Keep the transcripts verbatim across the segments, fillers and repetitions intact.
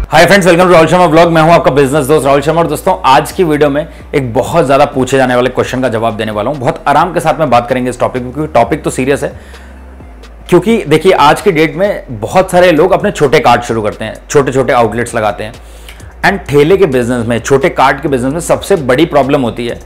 Hi friends, welcome to Rahul Sharma blog. मैं हूं आपका बिजनेस दोस्त राहुल शर्मा। और दोस्तों, आज की वीडियो में एक बहुत ज्यादा पूछे जाने वाले क्वेश्चन का जवाब देने वाला हूं। बहुत आराम के साथ में बात करेंगे इस टॉपिक, क्योंकि टॉपिक तो सीरियस है। क्योंकि देखिए, आज की डेट में बहुत सारे लोग अपने छोटे कार्ट शुरू करते हैं, छोटे छोटे आउटलेट्स लगाते हैं। एंड ठेले के बिजनेस में, छोटे कार्ट के बिजनेस में सबसे बड़ी प्रॉब्लम होती है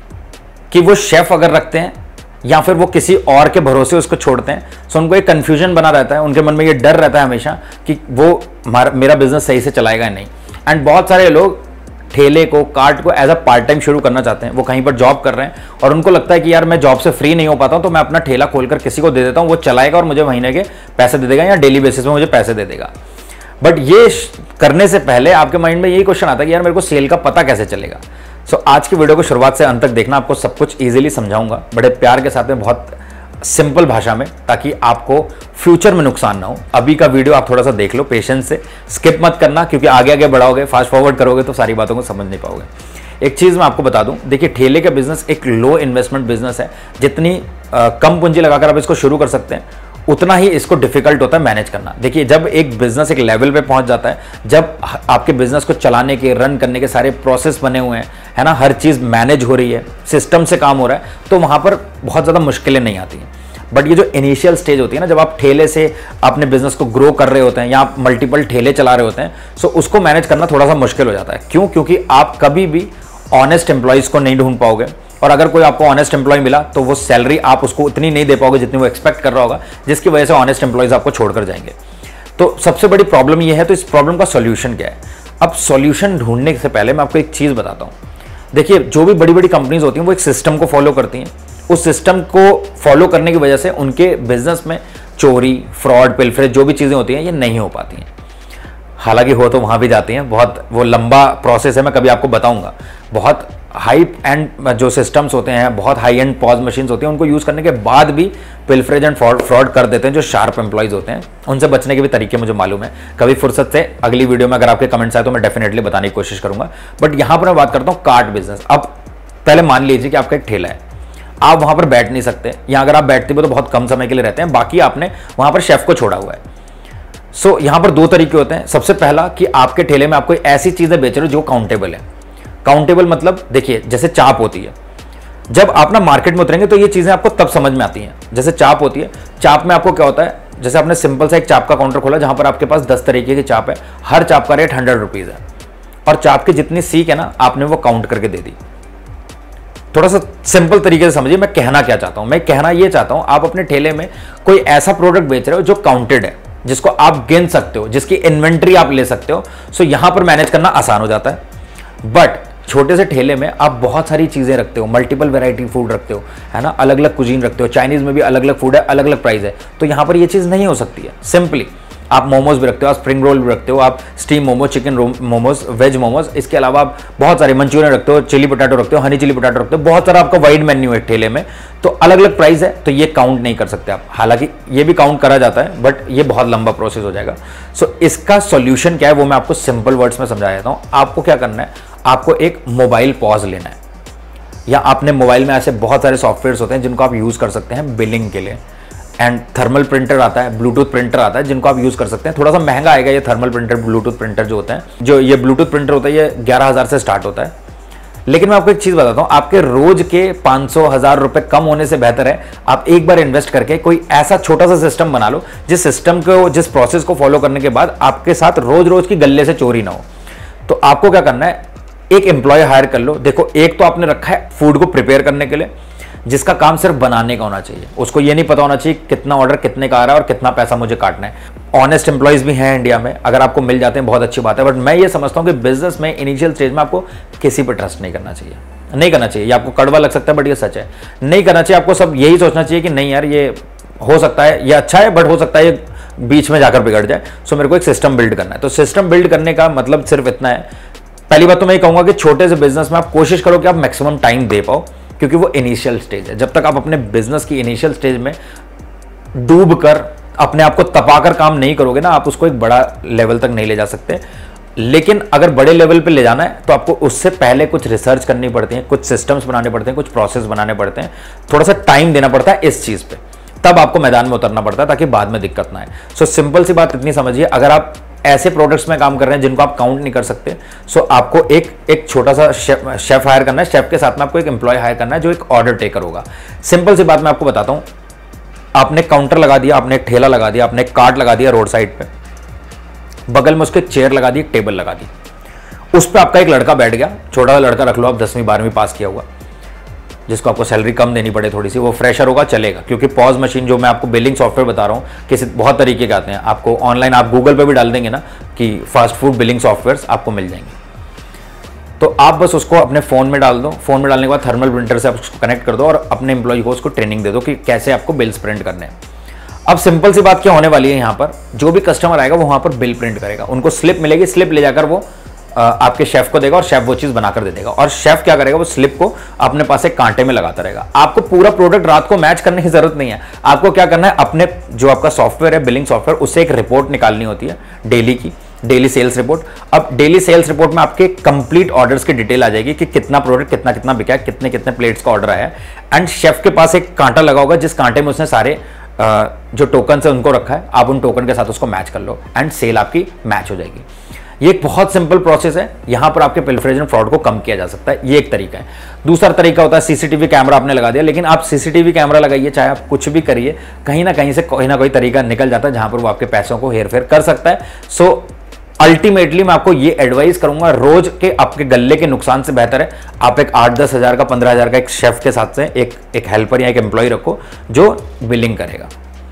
कि वो शेफ अगर रखते हैं या फिर वो किसी और के भरोसे उसको छोड़ते हैं, सो उनको एक कंफ्यूजन बना रहता है। उनके मन में ये डर रहता है हमेशा कि वो मेरा बिजनेस सही से चलाएगा नहीं। एंड बहुत सारे लोग ठेले को, कार्ट को एज अ पार्ट टाइम शुरू करना चाहते हैं। वो कहीं पर जॉब कर रहे हैं और उनको लगता है कि यार मैं जॉब से फ्री नहीं हो पाता हूं, तो मैं अपना ठेला खोलकर किसी को दे देता हूं, वो चलाएगा और मुझे महीने के पैसे दे देगा या डेली बेसिस में मुझे पैसे दे देगा। बट ये करने से पहले आपके माइंड में यही क्वेश्चन आता है कि यार मेरे को सेल का पता कैसे चलेगा। सो so, आज की वीडियो को शुरुआत से अंत तक देखना। आपको सब कुछ इजीली समझाऊंगा, बड़े प्यार के साथ में, बहुत सिंपल भाषा में, ताकि आपको फ्यूचर में नुकसान ना हो। अभी का वीडियो आप थोड़ा सा देख लो पेशेंस से, स्किप मत करना, क्योंकि आगे आगे बढ़ाओगे, फास्ट फॉरवर्ड करोगे तो सारी बातों को समझ नहीं पाओगे। एक चीज मैं आपको बता दूं, देखिए, ठेले का बिजनेस एक लो इन्वेस्टमेंट बिजनेस है। जितनी आ, कम पूंजी लगाकर आप इसको शुरू कर सकते हैं, उतना ही इसको डिफिकल्ट होता है मैनेज करना। देखिए, जब एक बिजनेस एक लेवल पे पहुंच जाता है, जब आपके बिजनेस को चलाने के, रन करने के सारे प्रोसेस बने हुए हैं, है ना, हर चीज मैनेज हो रही है, सिस्टम से काम हो रहा है, तो वहां पर बहुत ज्यादा मुश्किलें नहीं आती हैं। बट ये जो इनिशियल स्टेज होती है ना, जब आप ठेले से अपने बिजनेस को ग्रो कर रहे होते हैं या आप मल्टीपल ठेले चला रहे होते हैं, सो उसको मैनेज करना थोड़ा सा मुश्किल हो जाता है। क्यों? क्योंकि आप कभी भी ऑनेस्ट एम्प्लॉइज को नहीं ढूंढ पाओगे, और अगर कोई आपको ऑनेस्ट एम्प्लॉय मिला तो वो सैलरी आप उसको उतनी नहीं दे पाओगे जितनी वो एक्सपेक्ट कर रहा होगा, जिसकी वजह से ऑनेस्ट एम्प्लॉयज आपको छोड़कर जाएंगे। तो सबसे बड़ी प्रॉब्लम ये है। तो इस प्रॉब्लम का सॉल्यूशन क्या है? अब सॉल्यूशन ढूंढने से पहले मैं आपको एक चीज बताता हूं। देखिए, जो भी बड़ी बड़ी कंपनीज होती हैं वो एक सिस्टम को फॉलो करती हैं। उस सिस्टम को फॉलो करने की वजह से उनके बिजनेस में चोरी, फ्रॉड, पिलफरेज, जो भी चीजें होती हैं, ये नहीं हो पाती हैं। हालांकि हो तो वहां भी जाती हैं, बहुत वो लंबा प्रोसेस है, मैं कभी आपको बताऊंगा। बहुत हाई एंड जो सिस्टम्स होते हैं, बहुत हाई एंड पॉज मशीन्स होती हैं, उनको यूज करने के बाद भी पिलफरेज एंड फ्रॉड फ्रॉड कर देते हैं जो शार्प एम्प्लॉइज होते हैं। उनसे बचने के भी तरीके मुझे मालूम है। कभी फुर्सत से अगली वीडियो में अगर आपके कमेंट्स आए तो मैं डेफिनेटली बताने की कोशिश करूंगा। बट यहां पर मैं बात करता हूं कार्ट बिजनेस। अब पहले मान लीजिए कि आपका एक ठेला है, आप वहां पर बैठ नहीं सकते, या अगर आप बैठते भी तो बहुत कम समय के लिए रहते हैं, बाकी आपने वहां पर शेफ को छोड़ा हुआ है। सो so, यहां पर दो तरीके होते हैं। सबसे पहला कि आपके ठेले में आप कोई ऐसी चीजें बेच रहे हो जो काउंटेबल है। काउंटेबल मतलब, देखिए, जैसे चाप होती है, जब आप ना मार्केट में उतरेंगे तो ये चीजें आपको तब समझ में आती हैं। जैसे चाप होती है, चाप में आपको क्या होता है, जैसे आपने सिंपल सा एक चाप का काउंटर खोला जहां पर आपके पास दस तरीके की चाप है, हर चाप का रेट हंड्रेड रुपीज है, और चाप की जितनी सीख है ना, आपने वो काउंट करके दे दी। थोड़ा सा सिंपल तरीके से समझिए मैं कहना क्या चाहता हूं। मैं कहना ये चाहता हूं, आप अपने ठेले में कोई ऐसा प्रोडक्ट बेच रहे हो जो काउंटेड है, जिसको आप गिन सकते हो, जिसकी इन्वेंट्री आप ले सकते हो। सो यहां पर मैनेज करना आसान हो जाता है। बट छोटे से ठेले में आप बहुत सारी चीजें रखते हो, मल्टीपल वैरायटी फूड रखते हो, है ना, अलग अलग कुजीन रखते हो, चाइनीज में भी अलग अलग फूड है, अलग अलग प्राइस है, तो यहां पर ये चीज नहीं हो सकती है। सिंपली आप मोमोज भी रखते हो, आप स्प्रिंग रोल भी रखते हो, आप steam momos, chicken momos, veg momos, इसके अलावा आप बहुत सारे मंचूरियन रखते हो, चिली पोटैटो रखते हो, हनी चिली पोटैटो रखते हो, बहुत सारा आपका वाइड मेन्यू है ठेले में, तो अलग अलग प्राइस है, तो ये काउंट नहीं कर सकते आप। हालांकि ये भी काउंट करा जाता है, बट ये बहुत लंबा प्रोसेस हो जाएगा। सो so, इसका सॉल्यूशन क्या है वो मैं आपको सिंपल वर्ड्स में समझा देता हूं। आपको क्या करना है, आपको एक मोबाइल पॉज लेना है, या आपने मोबाइल में ऐसे बहुत सारे सॉफ्टवेयर्स होते हैं जिनको आप यूज कर सकते हैं बिलिंग के लिए। एंड थर्मल प्रिंटर आता है, ब्लूटूथ प्रिंटर आता है, जिनको आप यूज कर सकते हैं। थोड़ा सा महंगा आएगा ये थर्मल प्रिंटर, ब्लूटूथ प्रिंटर जो होता है। जो ये ब्लूटूथ प्रिंटर होता है ये ग्यारह हजार से स्टार्ट होता है। लेकिन मैं आपको एक चीज बताता हूं, आपके रोज के पांच सौ हजार रुपए कम होने से बेहतर है आप एक बार इन्वेस्ट करके कोई ऐसा छोटा सा सिस्टम बना लो, जिस सिस्टम को, जिस प्रोसेस को फॉलो करने के बाद आपके साथ रोज रोज की गले से चोरी ना हो। तो आपको क्या करना है, एक एम्प्लॉय हायर कर लो। देखो, एक तो आपने रखा है फूड को प्रिपेयर करने के लिए, जिसका काम सिर्फ बनाने का होना चाहिए। उसको ये नहीं पता होना चाहिए कितना ऑर्डर कितने का आ रहा है और कितना पैसा मुझे काटना है। ऑनेस्ट एम्प्लॉयज भी हैं इंडिया में, अगर आपको मिल जाते हैं बहुत अच्छी बात है। बट मैं ये समझता हूं कि बिजनेस में इनिशियल स्टेज में आपको किसी पर ट्रस्ट नहीं करना चाहिए। नहीं करना चाहिए, ये आपको कड़वा लग सकता है बट ये सच है। नहीं करना चाहिए। आपको सब यही सोचना चाहिए कि नहीं यार, ये हो सकता है, ये अच्छा है, बट हो सकता है ये बीच में जाकर बिगड़ जाए। सो मेरे को एक सिस्टम बिल्ड करना है। तो सिस्टम बिल्ड करने का मतलब सिर्फ इतना है। पहली बात तो मैं ये कहूंगा कि छोटे से बिजनेस में आप कोशिश करो कि आप मैक्सिमम टाइम दे पाओ, क्योंकि वो इनिशियल स्टेज है। जब तक आप अपने बिजनेस की इनिशियल स्टेज में डूब कर अपने आप को तपाकर काम नहीं करोगे ना, आप उसको एक बड़ा लेवल तक नहीं ले जा सकते। लेकिन अगर बड़े लेवल पे ले जाना है तो आपको उससे पहले कुछ रिसर्च करनी पड़ती है, कुछ सिस्टम्स बनाने पड़ते हैं, कुछ प्रोसेस बनाने पड़ते हैं, थोड़ा सा टाइम देना पड़ता है इस चीज पे, तब आपको मैदान में उतरना पड़ता है ताकि बाद में दिक्कत ना आए। सो सिंपल सी बात इतनी समझिए, अगर आप ऐसे प्रोडक्ट्स में काम कर रहे हैं जिनको आप काउंट नहीं कर सकते। सो आपको एक एक छोटा सा शेफ शेफ हायर करना है, शेफ के साथ में आपको एक एम्प्लॉय हायर करना है जो एक ऑर्डर टेकर होगा। सिंपल सी बात मैं आपको बताता हूँ, आपने काउंटर लगा दिया, आपने एक ठेला लगा दिया, आपने एक कार्ट लगा दिया रोड साइड पे, बगल में उसके एक चेयर लगा दी, एक टेबल लगा दी, उस पर आपका एक लड़का बैठ गया, छोटा सा लड़का रख लो आप, दसवीं बारहवीं पास किया हुआ, जिसको आपको सैलरी कम देनी पड़े थोड़ी सी, वो फ्रेशर होगा चलेगा, क्योंकि पॉज मशीन जो मैं आपको बिलिंग सॉफ्टवेयर बता रहा हूँ किसी बहुत तरीके के आते हैं, आपको ऑनलाइन आप गूगल पे भी डाल देंगे ना कि फास्ट फूड बिलिंग सॉफ्टवेयर आपको मिल जाएंगे। तो आप बस उसको अपने फ़ोन में डाल दो, फ़ोन में डालने के बाद थर्मल प्रिंटर से आप उसको कनेक्ट कर दो और अपने एम्प्लॉय को उसको ट्रेनिंग दे दो कि कैसे आपको बिल्स प्रिंट करने हैं। अब सिंपल सी बात क्या होने वाली है, यहाँ पर जो भी कस्टमर आएगा वो वहाँ पर बिल प्रिंट करेगा, उनको स्लिप मिलेगी, स्लिप ले जाकर वो आपके शेफ को देगा और शेफ वो चीज बनाकर दे देगा। और शेफ क्या करेगा, वो स्लिप को अपने पास एक कांटे में लगाता रहेगा। आपको पूरा प्रोडक्ट रात को मैच करने की जरूरत नहीं है, आपको क्या करना है, अपने जो आपका सॉफ्टवेयर है बिलिंग सॉफ्टवेयर, उससे एक रिपोर्ट निकालनी होती है डेली की, डेली सेल्स रिपोर्ट। अब डेली सेल्स रिपोर्ट में आपके कंप्लीट ऑर्डर्स की डिटेल आ जाएगी कि कितना प्रोडक्ट कितना कितना बिका है, कितने कितने प्लेट्स का ऑर्डर आया है। एंड शेफ के पास एक कांटा लगा होगा, जिस कांटे में उसने सारे जो टोकन है उनको रखा है, आप उन टोकन के साथ उसको मैच कर लो एंड सेल आपकी मैच हो जाएगी। ये एक बहुत सिंपल प्रोसेस है, यहां पर आपके पिल्फरेज फ्रॉड को कम किया जा सकता है, ये एक तरीका है। दूसरा तरीका होता है सीसीटीवी कैमरा आपने लगा दिया, लेकिन आप सीसीटीवी कैमरा लगाइए, चाहे आप कुछ भी करिए, कहीं ना कहीं से कोई ना कोई तरीका निकल जाता है जहां पर वो आपके पैसों को हेरफेर कर सकता है। सो अल्टीमेटली मैं आपको ये एडवाइस करूंगा, रोज के आपके गल्ले के नुकसान से बेहतर है आप एक आठ दस हजार का पंद्रह हजार का एक शेफ के साथ से एक एक हेल्पर या एक एम्प्लॉय रखो जो बिलिंग करेगा,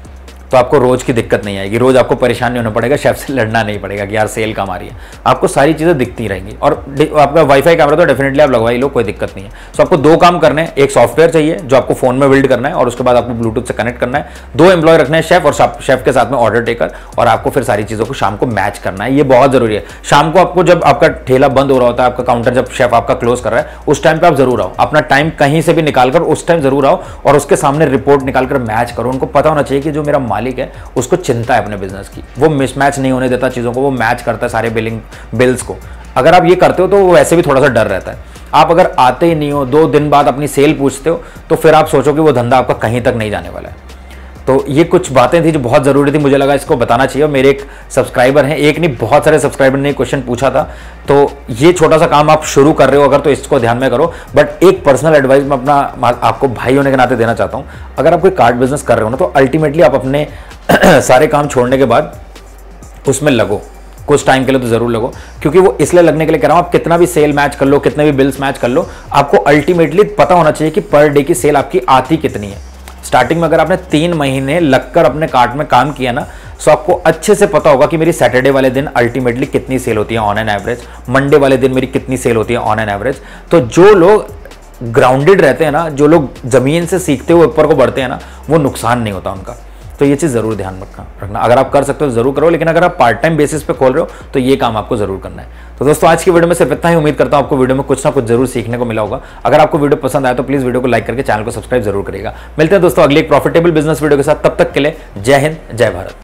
तो आपको रोज की दिक्कत नहीं आएगी, रोज आपको परेशान नहीं होना पड़ेगा, शेफ से लड़ना नहीं पड़ेगा कि यार सेल कम आ रही है, आपको सारी चीजें दिखती रहेंगी। और आपका वाईफाई कैमरा तो डेफिनेटली आप लगवा ही लो, कोई दिक्कत नहीं है। सो आपको दो काम करने हैं, एक सॉफ्टवेयर चाहिए जो आपको फोन में बिल्ड करना है और उसके बाद आपको ब्लूटूथ से कनेक्ट करना है, दो एम्प्लॉय रखने हैं शेफ और शेफ के साथ में ऑर्डर टेकर, और आपको फिर सारी चीजों को शाम को मैच करना है, ये बहुत जरूरी है। शाम को आपको जब आपका ठेला बंद हो रहा होता है, आपका काउंटर जब शेफ आपका क्लोज कर रहा है, उस टाइम पे आप जरूर आओ, अपना टाइम कहीं से भी निकालकर उस टाइम जरूर आओ और उसके सामने रिपोर्ट निकालकर मैच करो। उनको पता होना चाहिए कि जो मेरा मालिक है उसको चिंता है अपने बिजनेस की, वो मिसमैच नहीं होने देता चीजों को, वो मैच करता है सारे बिलिंग बिल्स को। अगर आप ये करते हो तो वो वैसे भी थोड़ा सा डर रहता है। आप अगर आते ही नहीं हो, दो दिन बाद अपनी सेल पूछते हो, तो फिर आप सोचो कि वो धंधा आपका कहीं तक नहीं जाने वाला है। तो ये कुछ बातें थी जो बहुत जरूरी थी, मुझे लगा इसको बताना चाहिए। और मेरे एक सब्सक्राइबर हैं, एक नहीं बहुत सारे सब्सक्राइबर ने क्वेश्चन पूछा था, तो ये छोटा सा काम आप शुरू कर रहे हो अगर, तो इसको ध्यान में करो। बट एक पर्सनल एडवाइस मैं अपना आपको भाई होने के नाते देना चाहता हूँ, अगर आप कोई कार्ड बिजनेस कर रहे हो ना, तो अल्टीमेटली आप अपने सारे काम छोड़ने के बाद उसमें लगो, कुछ टाइम के लिए तो जरूर लगो, क्योंकि वो इसलिए लगने के लिए कह रहा हूं, आप कितना भी सेल मैच कर लो, कितने भी बिल्स मैच कर लो, आपको अल्टीमेटली पता होना चाहिए कि पर डे की सेल आपकी आती कितनी है। स्टार्टिंग में अगर आपने तीन महीने लगकर अपने कार्ट में काम किया ना, तो आपको अच्छे से पता होगा कि मेरी सैटरडे वाले दिन अल्टीमेटली कितनी सेल होती है ऑन एन एवरेज, मंडे वाले दिन मेरी कितनी सेल होती है ऑन एन एवरेज। तो जो लोग ग्राउंडेड रहते हैं ना, जो लोग जमीन से सीखते हुए ऊपर को बढ़ते हैं ना, वो नुकसान नहीं होता उनका। तो ये चीज़ जरूर ध्यान रखना, अगर आप कर सकते हो तो जरूर करो, लेकिन अगर आप पार्ट टाइम बेसिस पे खोल रहे हो तो ये काम आपको जरूर करना है। तो दोस्तों आज की वीडियो में सिर्फ इतना ही, उम्मीद करता हूं आपको वीडियो में कुछ ना कुछ जरूर सीखने को मिला होगा। अगर आपको वीडियो पसंद आया तो प्लीज वीडियो को लाइक करके चैनल को सब्सक्राइब जरूर करिएगा। मिलते हैं दोस्तों अगले एक प्रॉफिटेबल बिजनेस वीडियो के साथ, तब तक के लिए जय हिंद जय भारत।